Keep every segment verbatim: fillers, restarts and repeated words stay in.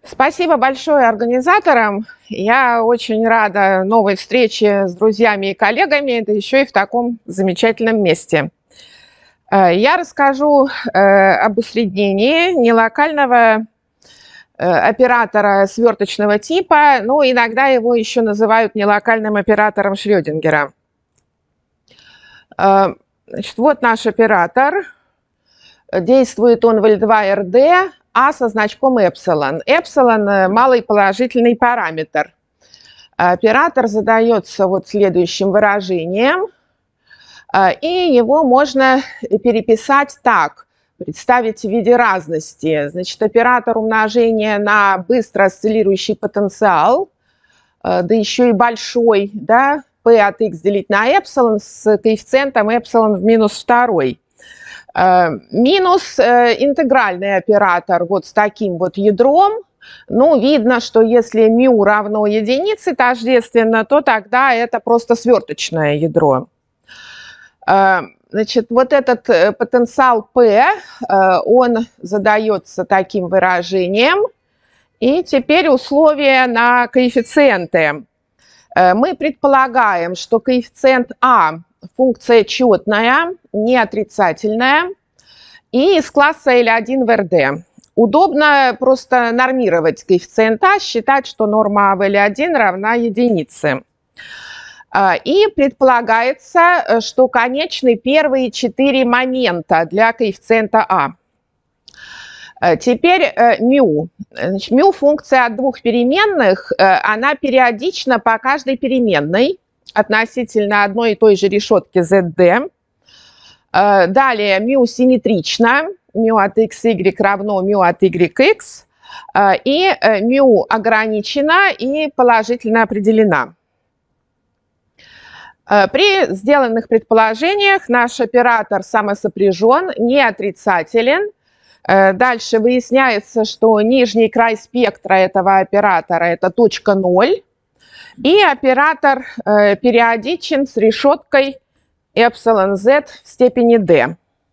Спасибо большое организаторам. Я очень рада новой встрече с друзьями и коллегами, да еще и в таком замечательном месте. Э, Я расскажу э, об усреднении нелокального э, оператора сверточного типа, ну, иногда его еще называют нелокальным оператором Шрёдингера. Э, Значит, вот наш оператор. Действует он в эль два эр дэ, а со значком эпсилон. Эпсилон – малый положительный параметр. Оператор задается вот следующим выражением, и его можно переписать так, представить в виде разности. Значит, оператор умножения на быстро осциллирующий потенциал, да еще и большой, да, p от x делить на эпсилон с коэффициентом эпсилон в минус второй. Минус интегральный оператор вот с таким вот ядром. Ну, видно, что если μ равно единице тождественно, то тогда это просто сверточное ядро. Значит, вот этот потенциал P, он задается таким выражением. И теперь условия на коэффициенты. Мы предполагаем, что коэффициент А функция четная, не отрицательная, и из класса эль один в эр дэ. Удобно просто нормировать коэффициент А, считать, что норма А в эль один равна единице. И предполагается, что конечны первые четыре момента для коэффициента А. Теперь μ. Значит, μ функция от двух переменных, она периодична по каждой переменной относительно одной и той же решетки зет дэ. Далее μ симметрично, μ от xy равно μ от yx, и μ ограничена и положительно определена. При сделанных предположениях наш оператор самосопряжен, не отрицателен. Дальше выясняется, что нижний край спектра этого оператора – это точка ноль. И оператор э, периодичен с решеткой эпсилон z в степени d.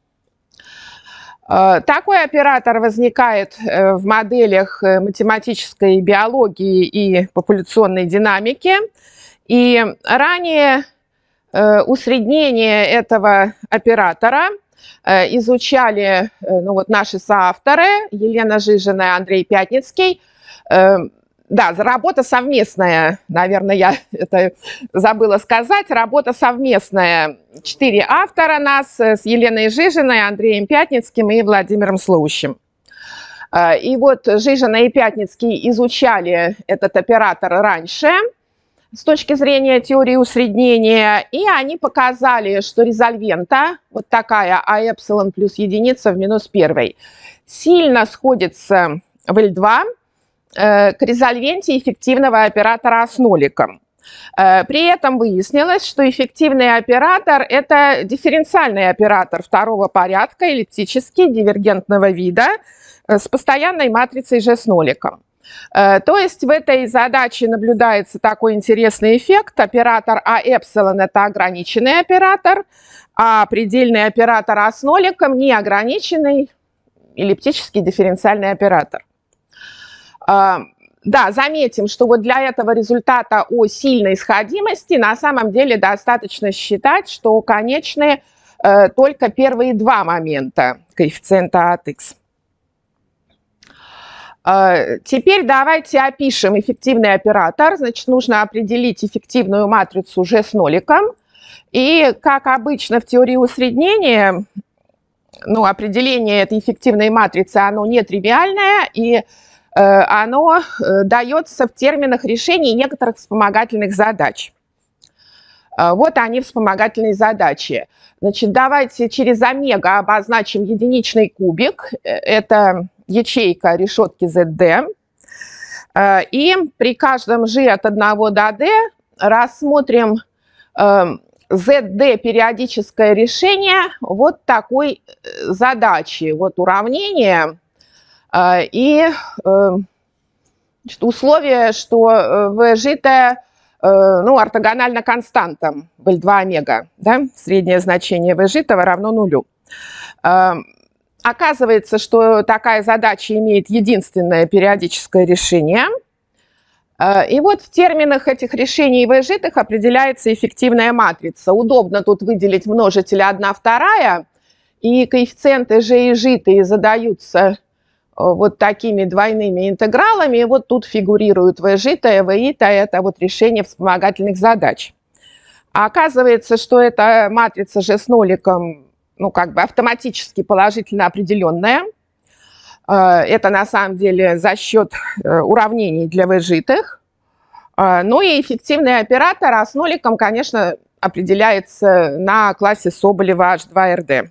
Э, такой оператор возникает э, в моделях математической биологии и популяционной динамики. И ранее э, усреднение этого оператора э, изучали э, ну, вот наши соавторы Елена Жижина и Андрей Пятницкий. Э, Да, работа совместная, наверное, я это забыла сказать, работа совместная. Четыре автора нас с Еленой Жижиной, Андреем Пятницким и Владимиром Слоущим. И вот Жижина и Пятницкий изучали этот оператор раньше с точки зрения теории усреднения, и они показали, что резольвента, вот такая А эпсилон плюс единица в минус первой, сильно сходится в эль два, к резольвенте эффективного оператора А с ноликом. При этом выяснилось, что эффективный оператор – это дифференциальный оператор второго порядка, эллиптический, дивергентного вида, с постоянной матрицей G с ноликом. То есть в этой задаче наблюдается такой интересный эффект. Оператор А эпсилон – это ограниченный оператор, а предельный оператор А с ноликом – неограниченный эллиптический дифференциальный оператор. Да, заметим, что вот для этого результата о сильной сходимости на самом деле достаточно считать, что конечны э, только первые два момента коэффициента от x. Э, теперь давайте опишем эффективный оператор. Значит, нужно определить эффективную матрицу G с ноликом. И, как обычно в теории усреднения, ну, определение этой эффективной матрицы, оно нетривиальное, и оно дается в терминах решений некоторых вспомогательных задач. Вот они, вспомогательные задачи. Значит, давайте через омега обозначим единичный кубик. Это ячейка решетки зет дэ. И при каждом g от одного до d рассмотрим зет дэ периодическое решение вот такой задачи. Вот уравнение. И значит, условие, что вжитое ну, ортогонально константам в эль два омега, да? Среднее значение вжитого равно нулю. оказывается, что такая задача имеет единственное периодическое решение. И вот в терминах этих решений выжитых определяется эффективная матрица. Удобно тут выделить множители одна вторая, и коэффициенты g и житые задаются вот такими двойными интегралами. И вот тут фигурируют v-житое, v-итое, это вот решение вспомогательных задач. А оказывается, что эта матрица g с ноликом, ну, как бы автоматически положительно определенная. Это на самом деле за счет уравнений для v-житых. Ну и эффективный оператор а с ноликом, конечно, определяется на классе Соболева эйч два эр дэ.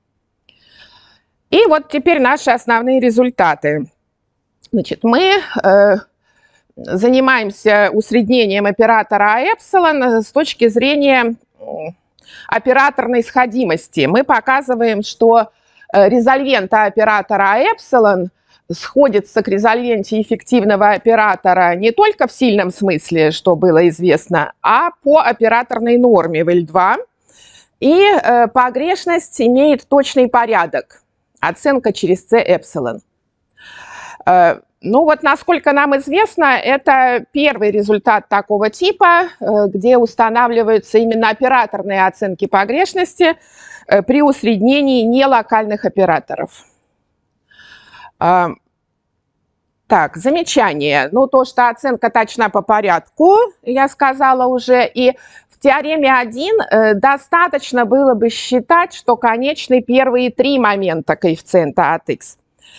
И вот теперь наши основные результаты. Значит, мы э, занимаемся усреднением оператора а эпсилон с точки зрения операторной сходимости. Мы показываем, что резольвент оператора а эпсилон сходится к резольвенте эффективного оператора не только в сильном смысле, что было известно, а по операторной норме в эль два. И э, погрешность имеет точный порядок. Оценка через c эпсилон. Э, ну вот, насколько нам известно, это первый результат такого типа, э, где устанавливаются именно операторные оценки погрешности э, при усреднении нелокальных операторов. Э, так, замечание. Ну, то, что оценка точна по порядку, я сказала уже, и в теореме один э, достаточно было бы считать, что конечны первые три момента коэффициента от x.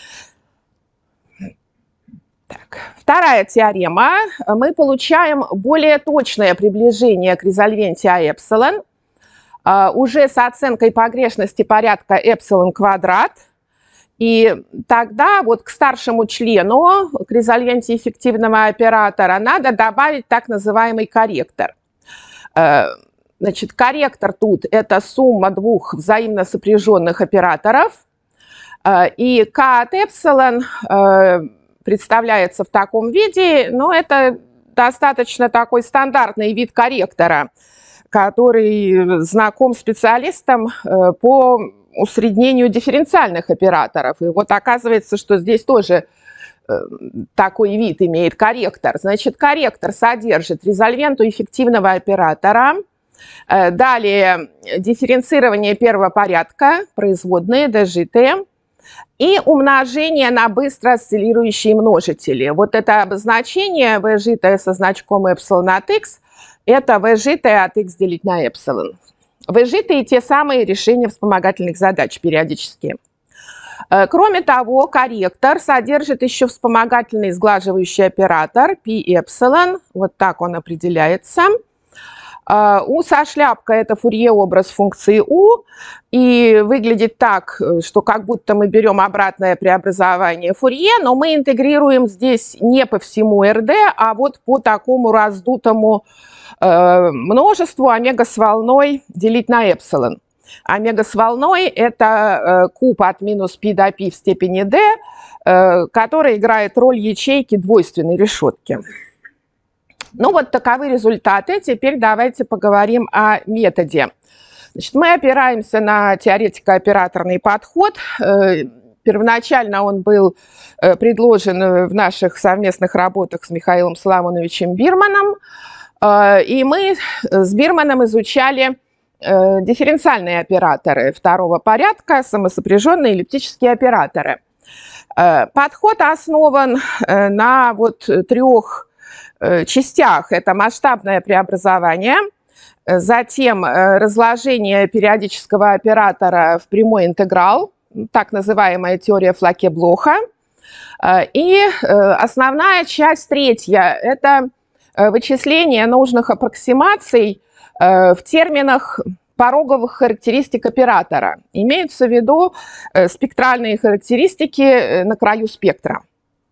Так. Вторая теорема. Мы получаем более точное приближение к резольвенте а эпсилон э, уже с оценкой погрешности порядка эпсилон квадрат. И тогда вот к старшему члену, к резольвенте эффективного оператора, надо добавить так называемый корректор. Значит, корректор тут это сумма двух взаимно сопряженных операторов. И k от эпсилон представляется в таком виде, но это достаточно такой стандартный вид корректора, который знаком специалистам по усреднению дифференциальных операторов. И вот оказывается, что здесь тоже э, такой вид имеет корректор. Значит, корректор содержит резольвенту эффективного оператора, э, далее дифференцирование первого порядка, производные, d-житые, и умножение на быстро осциллирующие множители. Вот это обозначение v-житое со значком эпсилон от x, это v-житое от x делить на эпсилон. V-житые те самые решения вспомогательных задач периодические. Кроме того, корректор содержит еще вспомогательный сглаживающий оператор π-эпсилон, вот так он определяется. У со шляпка это фурье-образ функции u, и выглядит так, что как будто мы берем обратное преобразование фурье, но мы интегрируем здесь не по всему эр дэ, а вот по такому раздутому множеству омега с волной делить на эпсилон. Омега с волной это куб от минус π до π в степени d, который играет роль ячейки двойственной решетки. Ну вот таковы результаты. Теперь давайте поговорим о методе. Значит, мы опираемся на теоретико-операторный подход. Первоначально он был предложен в наших совместных работах с Михаилом Соломоновичем Бирманом. И мы с Бирманом изучали дифференциальные операторы второго порядка, самосопряженные эллиптические операторы. Подход основан на вот трех частях. Это масштабное преобразование, затем разложение периодического оператора в прямой интеграл, так называемая теория Флаке-Блоха. И основная часть третья – это вычисление нужных аппроксимаций в терминах пороговых характеристик оператора. Имеются в виду спектральные характеристики на краю спектра.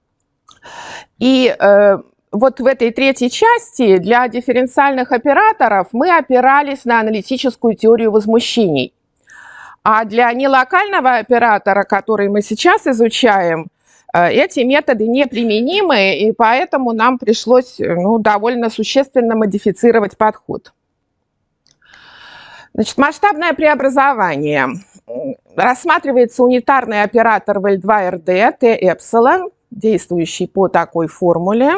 И вот в этой третьей части для дифференциальных операторов мы опирались на аналитическую теорию возмущений. А для нелокального оператора, который мы сейчас изучаем, эти методы неприменимы, и поэтому нам пришлось ну, довольно существенно модифицировать подход. Значит, масштабное преобразование. рассматривается унитарный оператор в эль два эр дэ Т эпсилон, действующий по такой формуле.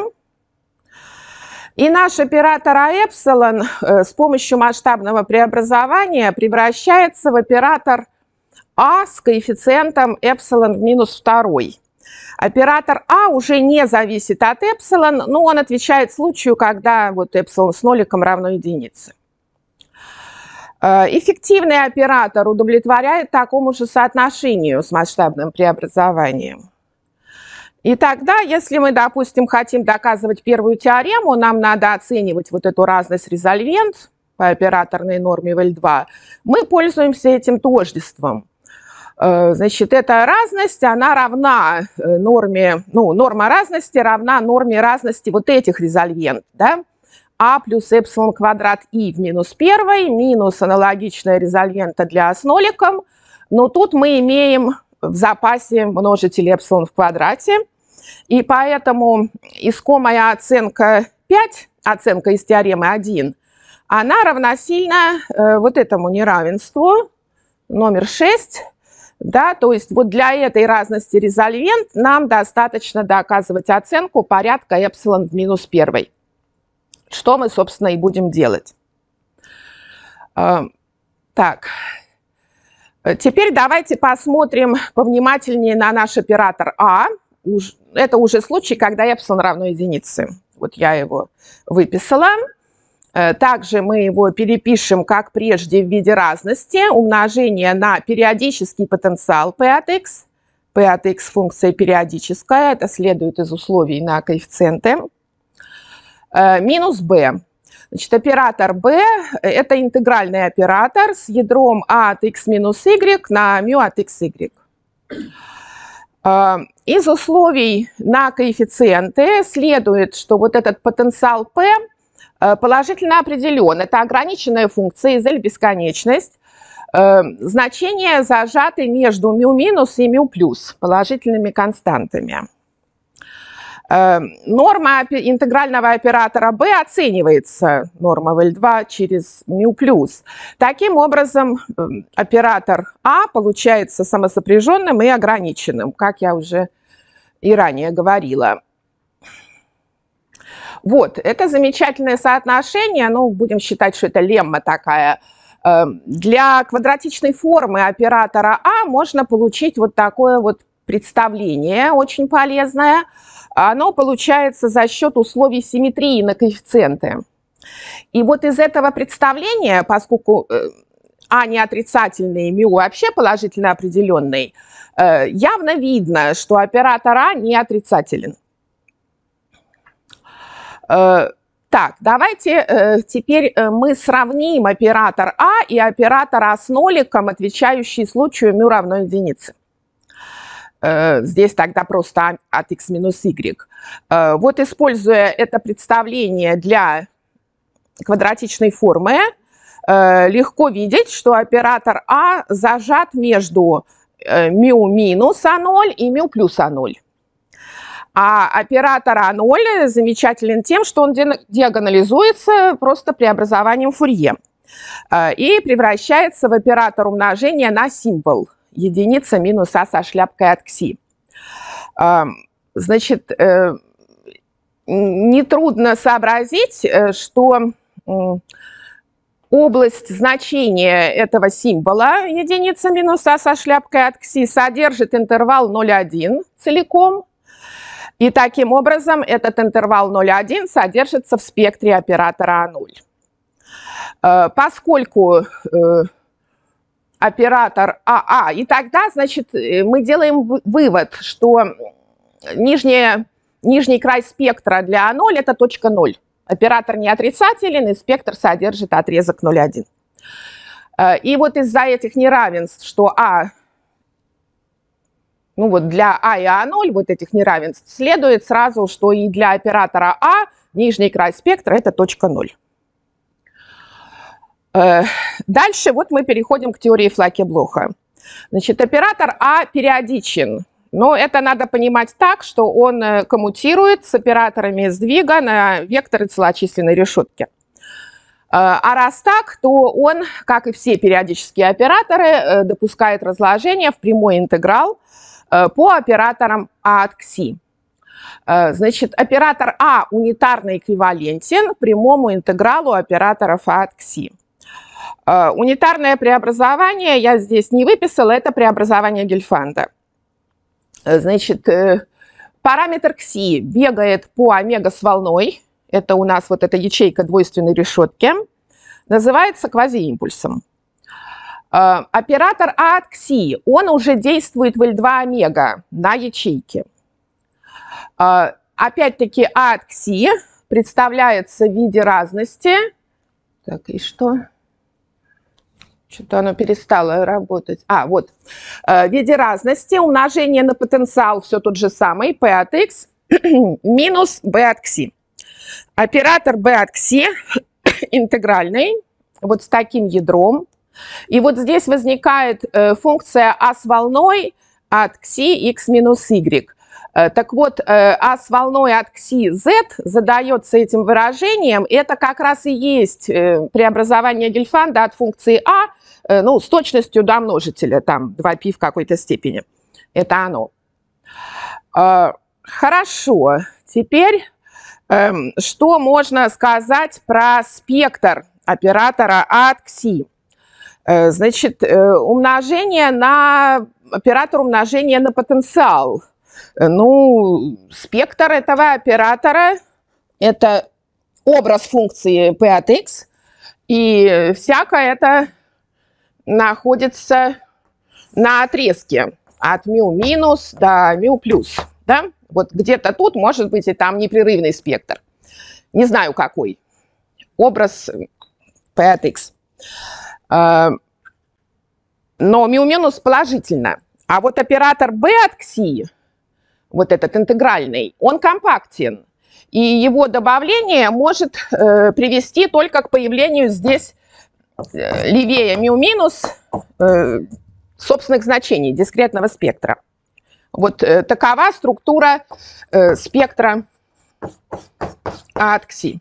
И наш оператор А эпсилон э, с помощью масштабного преобразования превращается в оператор А с коэффициентом эпсилон в минус второй. Оператор А уже не зависит от эпсилон, но он отвечает случаю, когда вот эпсилон с ноликом равно единице. Эффективный оператор удовлетворяет такому же соотношению с масштабным преобразованием. И тогда, если мы, допустим, хотим доказывать первую теорему, нам надо оценивать вот эту разность резольвент по операторной норме в эль два, мы пользуемся этим тождеством. Значит, эта разность, она равна норме, ну, норма разности равна норме разности вот этих резольвент, да? А плюс эпсилон квадрат И в минус первой, минус аналогичная резольвента для А с ноликом, но тут мы имеем в запасе множитель эпсилон в квадрате, и поэтому искомая оценка пять, оценка из теоремы один, она равносильна э, вот этому неравенству, номер шесть, да, то есть вот для этой разности резольвент нам достаточно доказывать оценку порядка эпсилон в минус первой, что мы, собственно, и будем делать. Э, так, теперь давайте посмотрим повнимательнее на наш оператор А. Это уже случай, когда эпсилон равно единице. Вот я его выписала. Также мы его перепишем, как прежде, в виде разности. Умножение на периодический потенциал P от x. P от x функция периодическая. Это следует из условий на коэффициенты. Минус b. Значит, оператор b – это интегральный оператор с ядром a от x минус y на μ от xy. Из условий на коэффициенты следует, что вот этот потенциал P положительно определен. Это ограниченная функция из L бесконечность. Значения зажаты между μ минус и μ плюс положительными константами. Норма интегрального оператора b оценивается, норма в эль два, через μ плюс. Таким образом, оператор А получается самосопряженным и ограниченным, как я уже и ранее говорила. Вот, это замечательное соотношение, ну, будем считать, что это лемма такая. Для квадратичной формы оператора А можно получить вот такое вот представление, очень полезное. Оно получается за счет условий симметрии на коэффициенты. И вот из этого представления, поскольку А не отрицательный, μ вообще положительно определенный, явно видно, что оператор А не отрицателен. Так, давайте теперь мы сравним оператор А и оператор А с ноликом, отвечающий случаю μ равно единице. Здесь тогда просто А от x минус y. Вот, используя это представление для квадратичной формы, легко видеть, что оператор А зажат между μ минус А ноль и μ плюс А ноль. А оператор А ноль замечателен тем, что он диагонализуется просто преобразованием Фурье и превращается в оператор умножения на символ единица минус А со шляпкой от кси. Значит, нетрудно сообразить, что область значения этого символа единица минус А со шляпкой от кси содержит интервал ноль один целиком. И таким образом этот интервал ноль один содержится в спектре оператора А ноль. Поскольку оператор АА, и тогда, значит, мы делаем вывод, что нижняя, нижний край спектра для А ноль – это точка ноль. Оператор не отрицателен, и спектр содержит отрезок ноль один. И вот из-за этих неравенств, что А, ну вот для А и А ноль, вот этих неравенств, следует сразу, что и для оператора А нижний край спектра – это точка ноль. Дальше вот мы переходим к теории Флаке-Блоха. Значит, оператор А периодичен, но это надо понимать так, что он коммутирует с операторами сдвига на векторы целочисленной решетки. А раз так, то он, как и все периодические операторы, допускает разложение в прямой интеграл по операторам А от кси. Значит, оператор А унитарно эквивалентен прямому интегралу операторов А от кси. Унитарное преобразование я здесь не выписала, это преобразование Гельфанда. Значит, параметр кси бегает по омега с волной. Это у нас вот эта ячейка двойственной решетки. Называется квазиимпульсом. Оператор А от кси, он уже действует в эль два омега на ячейке. Опять-таки А от кси представляется в виде разности. Так, и что? Что-то оно перестало работать. А, вот. В виде разности умножение на потенциал все тот же самый, P от x минус B от кси. Оператор B от кси интегральный, вот с таким ядром. И вот здесь возникает функция А с волной от кси x минус y. Так вот, А с волной от кси z задается этим выражением. Это как раз и есть преобразование Гельфанда от функции А, ну, с точностью до множителя, там, два пи в какой-то степени. Это оно. Хорошо. Теперь, что можно сказать про спектр оператора А от кси? Значит, умножение на оператор умножения на потенциал. Ну, спектр этого оператора – это образ функции P от x, и всякое это находится на отрезке от μ минус до μ плюс. Да? Вот где-то тут может быть и там непрерывный спектр. Не знаю какой. Образ P от x. Но μ минус положительно. А вот оператор B от кси, вот этот интегральный, он компактен. И его добавление может э, привести только к появлению здесь э, левее μ минус э, собственных значений дискретного спектра. Вот э, такова структура э, спектра А от кси.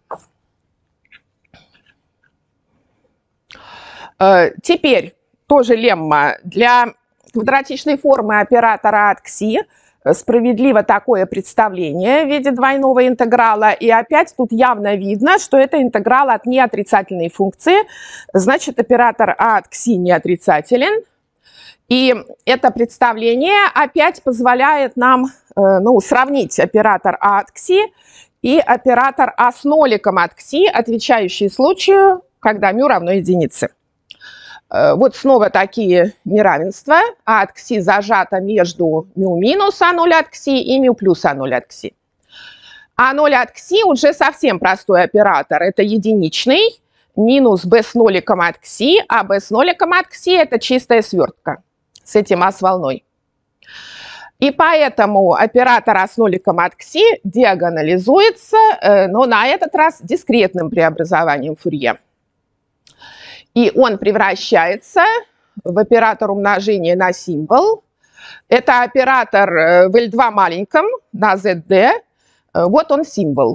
Э, теперь тоже лемма. Для квадратичной формы оператора А от кси справедливо такое представление в виде двойного интеграла. И опять тут явно видно, что это интеграл от неотрицательной функции. Значит, оператор А от кси не отрицателен. И это представление опять позволяет нам ну, сравнить оператор А от кси и оператор А с ноликом от кси, отвечающий случаю, когда μ равно единице. Вот снова такие неравенства. А от кси зажато между μ минус А ноль от кси и μ плюс А ноль от кси. А ноль от кси уже совсем простой оператор. Это единичный минус b с ноликом от кси, а b с ноликом от кси это чистая свертка с этим А с волной. И поэтому оператор А с ноликом от кси диагонализуется, но на этот раз дискретным преобразованием Фурье. И он превращается в оператор умножения на символ. Это оператор в эль два маленьком на zd. Вот он символ.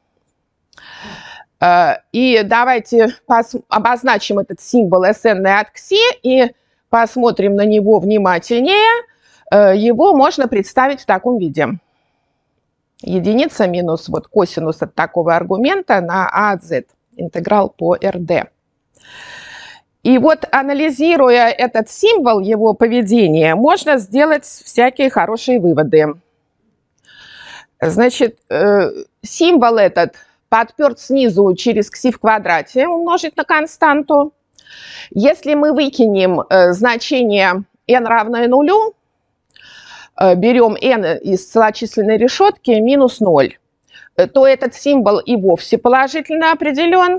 И давайте обозначим этот символ Sn от кси и посмотрим на него внимательнее. Его можно представить в таком виде. Единица минус вот косинус от такого аргумента на А от z. Интеграл по эр дэ. И вот, анализируя этот символ, его поведение, можно сделать всякие хорошие выводы. Значит, символ этот подперт снизу через кси в квадрате умножить на константу. Если мы выкинем значение n равное нулю, берем n из целочисленной решетки минус ноль, то этот символ и вовсе положительно определен.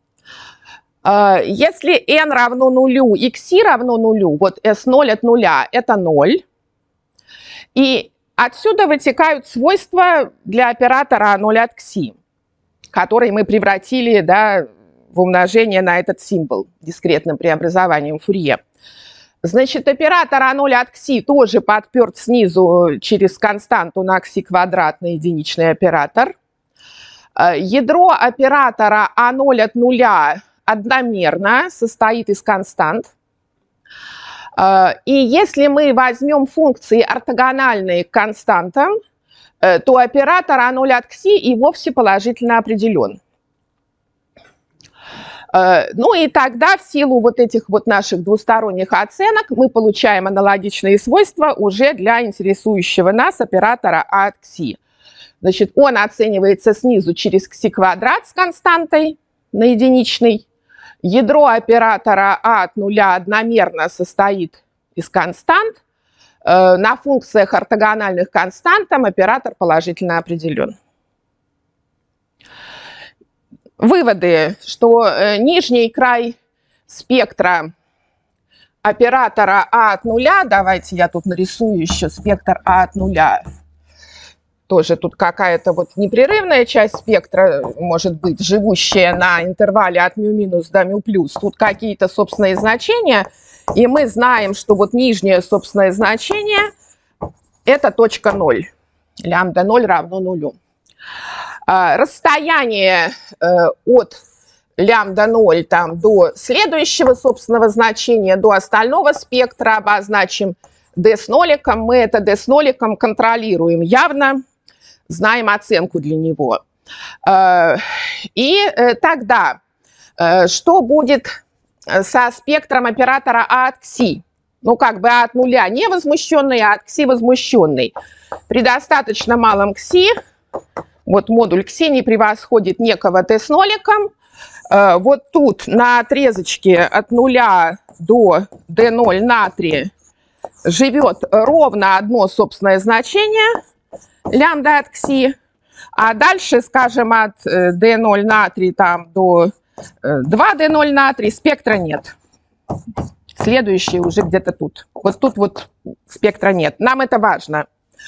Если n равно нулю и кси равно нулю, вот эс ноль от нуля это ноль. И отсюда вытекают свойства для оператора А ноль от кси, который мы превратили, да, в умножение на этот символ дискретным преобразованием Фурье. Значит, оператор А ноль от кси тоже подперт снизу через константу на кси квадрат на единичный оператор. Ядро оператора А ноль от нуля одномерно состоит из констант. И если мы возьмем функции ортогональные к константам, то оператор а ноль от кси и вовсе положительно определен. Ну и тогда в силу вот этих вот наших двусторонних оценок мы получаем аналогичные свойства уже для интересующего нас оператора а от кси. Значит, он оценивается снизу через кси квадрат с константой на единичный. Ядро оператора а от нуля одномерно состоит из констант. На функциях ортогональных константам оператор положительно определен. Выводы, что нижний край спектра оператора а от нуля, давайте я тут нарисую еще спектр а от нуля, тоже тут какая-то вот непрерывная часть спектра может быть, живущая на интервале от мю минус до мю плюс, тут какие-то собственные значения, и мы знаем, что вот нижнее собственное значение это точка ноль, лямбда ноль равно нулю. Расстояние от лямбда ноль там, до следующего собственного значения, до остального спектра обозначим d с ноликом. Мы это d с ноликом контролируем явно, знаем оценку для него. И тогда, что будет со спектром оператора а от кси? Ну, как бы а от нуля не возмущенный, а от кси возмущенный. При достаточно малом кси, вот модуль кси не превосходит некого d с ноликом. Вот тут на отрезочке от нуля до d ноль натрия живет ровно одно собственное значение, лямбда от кси. А дальше, скажем, от d ноль натрий там, до два d ноль натрий спектра нет. Следующий уже где-то тут. Вот тут вот спектра нет. Нам это важно.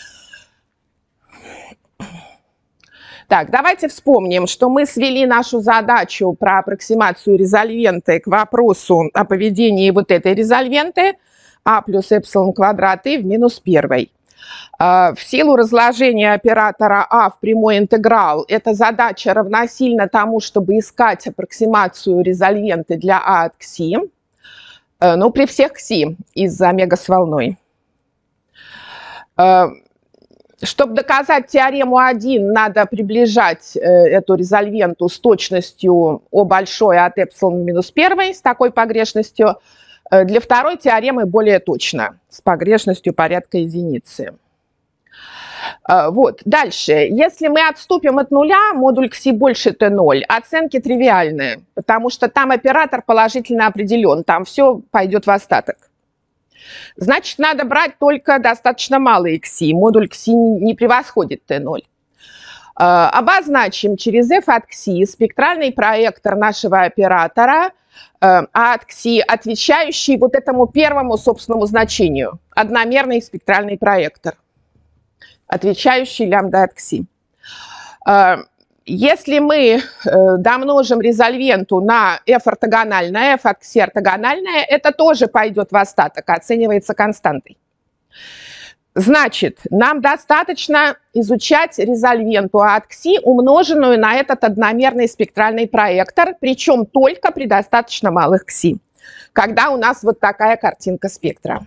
Так, давайте вспомним, что мы свели нашу задачу про аппроксимацию резольвенты к вопросу о поведении вот этой резольвенты а плюс эпсилон квадрат и в минус первой. В силу разложения оператора а в прямой интеграл, эта задача равносильна тому, чтобы искать аппроксимацию резольвенты для а от кси, ну, при всех кси из-за омега с волной. Чтобы доказать теорему один, надо приближать э, эту резольвенту с точностью О большой от эпсилон минус первой, с такой погрешностью. Э, для второй теоремы более точно, с погрешностью порядка единицы. Э, вот, дальше. Если мы отступим от нуля, модуль кси больше тэ ноль, оценки тривиальные, потому что там оператор положительно определен, там все пойдет в остаток. Значит, надо брать только достаточно малые кси. Модуль кси не превосходит тэ ноль. Э, обозначим через f от кси спектральный проектор нашего оператора э, а от кси, отвечающий вот этому первому собственному значению. Одномерный спектральный проектор, отвечающий лямбда от кси. Э, Если мы э, домножим резольвенту на f ортогональное, f от кси ортогональное, это тоже пойдет в остаток, оценивается константой. Значит, нам достаточно изучать резольвенту а от кси, умноженную на этот одномерный спектральный проектор, причем только при достаточно малых кси, когда у нас вот такая картинка спектра.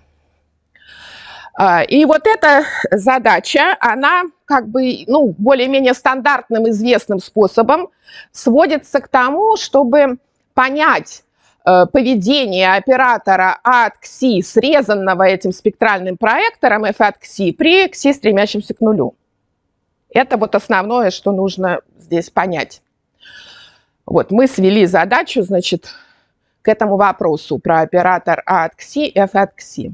И вот эта задача, она как бы, ну, более-менее стандартным известным способом сводится к тому, чтобы понять э, поведение оператора а от кси, срезанного этим спектральным проектором f от кси, при кси, стремящемся к нулю. Это вот основное, что нужно здесь понять. Вот мы свели задачу, значит, к этому вопросу про оператор а от кси, f от кси.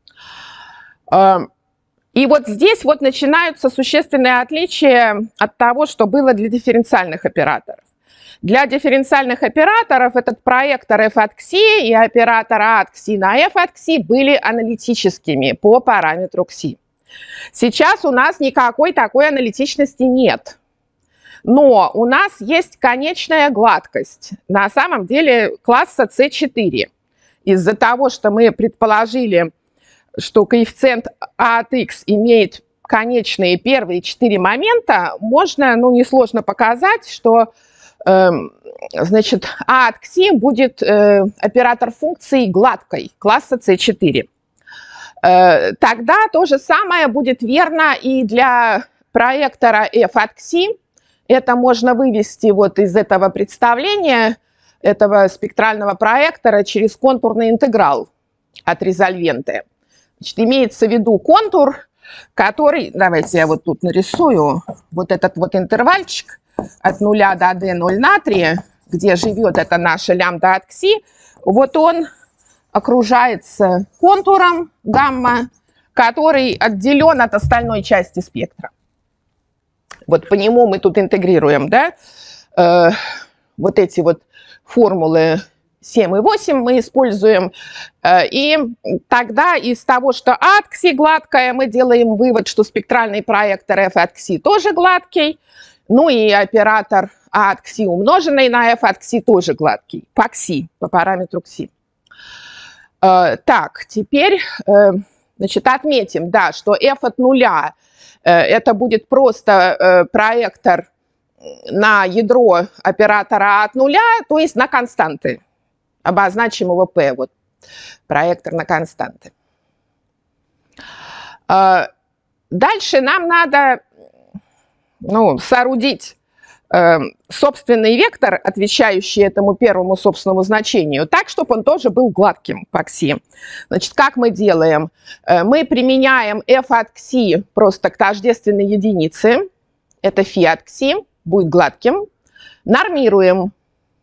И вот здесь вот начинаются существенные отличия от того, что было для дифференциальных операторов. Для дифференциальных операторов этот проектор f от кси и оператор а от кси на f от кси были аналитическими по параметру кси. Сейчас у нас никакой такой аналитичности нет. Но у нас есть конечная гладкость. На самом деле класса си четыре. Из-за того, что мы предположили, что коэффициент а от х имеет конечные первые четыре момента, можно, ну, несложно показать, что значит, А от Кси будет оператор функции гладкой класса С четыре. Тогда то же самое будет верно и для проектора F от Кси. Это можно вывести вот из этого представления, этого спектрального проектора через контурный интеграл от резольвенты. Значит, имеется в виду контур, который, давайте я вот тут нарисую, вот этот вот интервальчик от нуля до d ноль натрия, где живет эта наша лямбда от Кси, вот он окружается контуром гамма, который отделен от остальной части спектра. Вот по нему мы тут интегрируем, да, э, вот эти вот формулы семь и восемь мы используем. Э, и тогда из того, что А от Кси гладкая, мы делаем вывод, что спектральный проектор F от Кси тоже гладкий. Ну и оператор А от Кси, умноженный на F от Кси, тоже гладкий. По Кси, по параметру Кси. Э, так, теперь, э, значит, отметим, да, что F от нуля это будет просто проектор на ядро оператора А от нуля, то есть на константы. Обозначим его P, вот проектор на константы. Дальше нам надо, ну, соорудить собственный вектор, отвечающий этому первому собственному значению, так, чтобы он тоже был гладким по Кси. Значит, как мы делаем? Мы применяем F от Кси просто к тождественной единице. Это φ от Кси, будет гладким. Нормируем.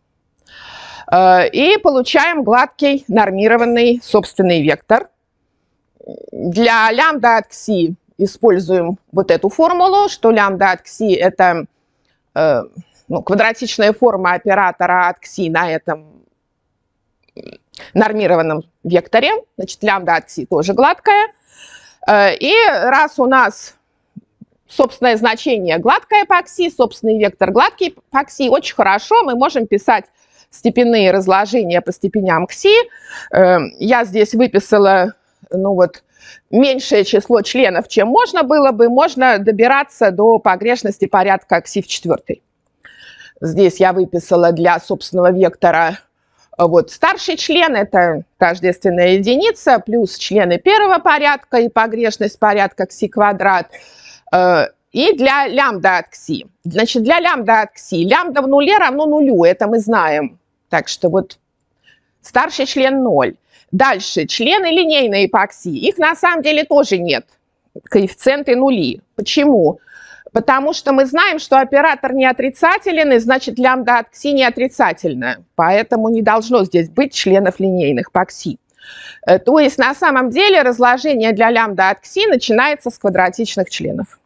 И получаем гладкий нормированный собственный вектор. Для лямбда от Кси используем вот эту формулу, что лямбда от Кси это ну, квадратичная форма оператора от Кси на этом нормированном векторе. Значит, лямбда от Кси тоже гладкая. И раз у нас собственное значение гладкое по Кси, собственный вектор гладкий по Кси, очень хорошо мы можем писать степенные разложения по степеням Кси. Я здесь выписала, ну вот, меньшее число членов, чем можно было бы, можно добираться до погрешности порядка Кси в четвертой. Здесь я выписала для собственного вектора вот старший член, это тождественная единица, плюс члены первого порядка и погрешность порядка Кси квадрат. И для лямбда от Кси. Значит, для лямбда от Кси лямбда в нуле равно нулю, это мы знаем. Так что вот старший член ноль. Дальше, члены линейные по Кси, их на самом деле тоже нет, коэффициенты нули. Почему? Потому что мы знаем, что оператор не отрицателен, и значит лямбда от Кси не отрицательная. Поэтому не должно здесь быть членов линейных по Кси. То есть на самом деле разложение для лямбда от Кси начинается с квадратичных членов.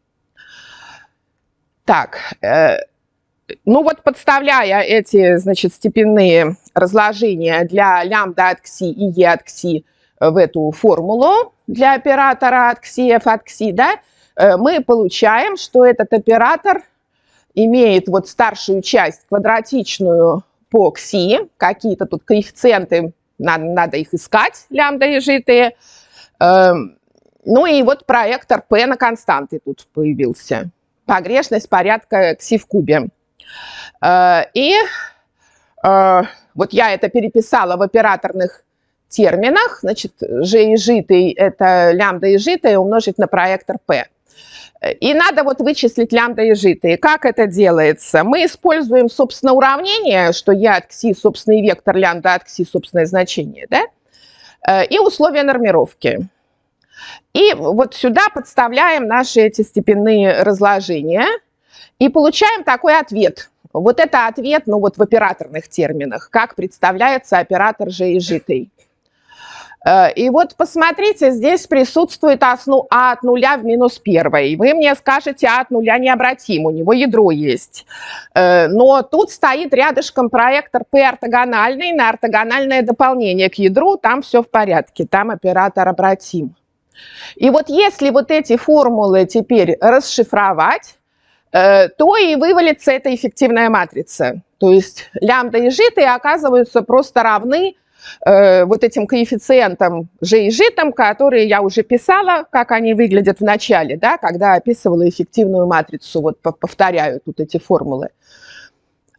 Так, э, ну вот подставляя эти, значит, степенные разложения для лямбда от Кси и Е от Кси в эту формулу для оператора от Кси, F от Кси, да, э, мы получаем, что этот оператор имеет вот старшую часть квадратичную по Кси, какие-то тут коэффициенты, надо, надо их искать, лямбда изжитые. Э, ну и вот проектор P на константы тут появился. Погрешность порядка Кси в кубе. И вот я это переписала в операторных терминах. Значит, G изжитый – это лямбда изжитая умножить на проектор P. И надо вот вычислить лямбда изжитые. Как это делается? Мы используем, собственно, уравнение, что E от Кси – собственный вектор, лямбда от Кси – собственное значение, да? И условия нормировки. И вот сюда подставляем наши эти степенные разложения и получаем такой ответ. Вот это ответ, ну вот в операторных терминах, как представляется оператор G изжитый. И вот посмотрите, здесь присутствует основ А от нуля в минус первой. Вы мне скажете, А от нуля необратим, у него ядро есть. Но тут стоит рядышком проектор P ортогональный на ортогональное дополнение к ядру, там все в порядке, там оператор обратим. И вот если вот эти формулы теперь расшифровать, то и вывалится эта эффективная матрица. То есть лямбда изжитые оказываются просто равны э, вот этим коэффициентам G изжитым, которые я уже писала, как они выглядят в начале, да, когда описывала эффективную матрицу. Вот повторяю тут эти формулы.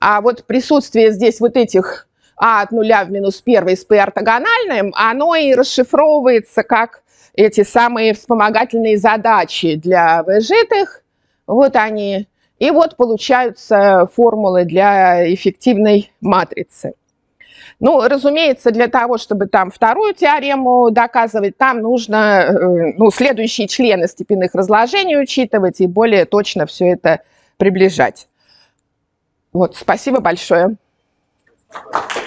А вот присутствие здесь вот этих а от нуля в минус первый с p ортогональным, оно и расшифровывается как эти самые вспомогательные задачи для выжитых. Вот они. И вот получаются формулы для эффективной матрицы. Ну, разумеется, для того, чтобы там вторую теорему доказывать, там нужно ну, следующие члены степенных разложений учитывать и более точно все это приближать. Вот, спасибо большое.